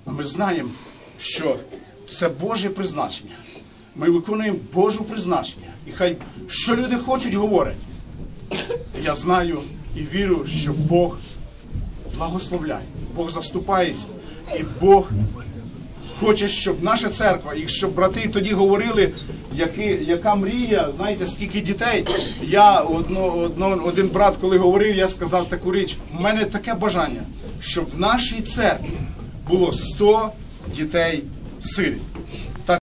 А ми знаємо, що це Боже призначення. Ми виконуємо Божу призначення. І хай, що люди хочуть, говорять. Я знаю і вірю, що Бог благословляє, Бог заступається. І Бог хоче, щоб наша церква, і щоб брати тоді говорили, яка мрія, знаєте, скільки дітей. Один брат, коли говорив, я сказав таку річ, у мене таке бажання, щоб в нашій церкві було 100 дітей сиріт.